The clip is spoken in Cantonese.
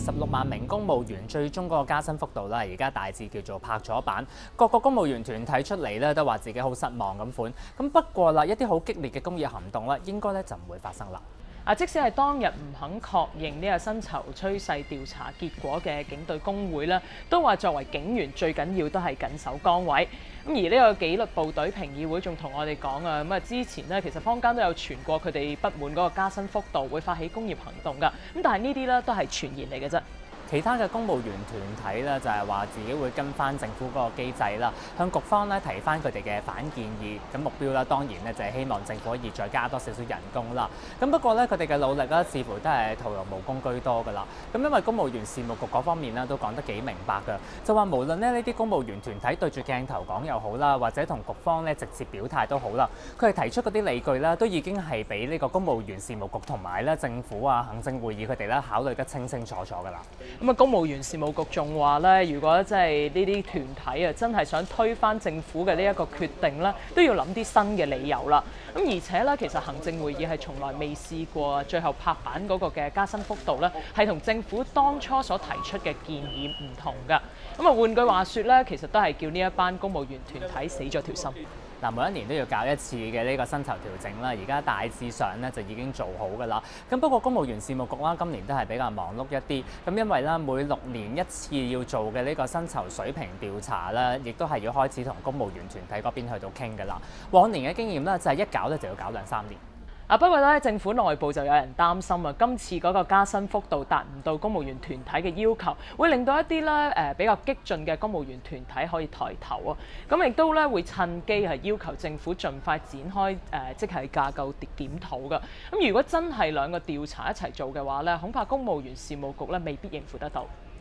16萬名公務員最終嗰個加薪幅度啦，而家大致叫做拍咗板，各個公務員團體出嚟咧都話自己好失望咁款。咁不過啦，一啲好激烈嘅工業行動咧，應該咧就唔會發生啦。 即使係當日唔肯確認呢個薪酬趨勢調查結果嘅警隊工會咧，都話作為警員最緊要都係緊守崗位。咁而呢個紀律部隊評議會仲同我哋講啊，咁之前咧其實坊間都有傳過佢哋不滿嗰個加薪幅度會發起工業行動㗎。咁但係呢啲咧都係傳言嚟嘅啫。 其他嘅公務員團體咧就係話自己會跟翻政府嗰個機制啦，向局方咧提翻佢哋嘅反建議。咁目標咧當然咧就係希望政府可以再加多少少人工啦。咁不過咧佢哋嘅努力咧似乎都係徒勞無功居多㗎啦。咁因為公務員事務局嗰方面咧都講得幾明白㗎，就話無論咧呢啲公務員團體對住鏡頭講又好啦，或者同局方咧直接表態都好啦，佢哋提出嗰啲理據咧都已經係俾呢個公務員事務局同埋咧政府啊行政會議佢哋咧考慮得清清楚楚㗎啦。 公務員事務局仲話咧，如果即係呢啲團體真係想推翻政府嘅呢一個決定咧，都要諗啲新嘅理由啦。咁而且咧，其實行政會議係從來未試過最後拍板嗰個嘅加薪幅度咧，係同政府當初所提出嘅建議唔同㗎。換句話說咧，其實都係叫呢一班公務員團體死咗條心。 每一年都要搞一次嘅呢個薪酬調整啦，而家大致上咧就已經做好㗎啦。咁不過公務員事務局啦，今年都係比較忙碌一啲。咁因為咧每6年一次要做嘅呢個薪酬水平調查咧，亦都係要開始同公務員團體嗰邊去到傾㗎啦。往年嘅經驗咧就係一搞咧就要搞2-3年。 不過咧，政府內部就有人擔心啊，今次嗰個加薪幅度達唔到公務員團體嘅要求，會令到一啲咧比較激進嘅公務員團體可以抬頭啊。咁亦都咧會趁機係要求政府盡快展開即係架構檢討㗎。咁如果真係兩個調查一齊做嘅話咧，恐怕公務員事務局咧未必應付得到。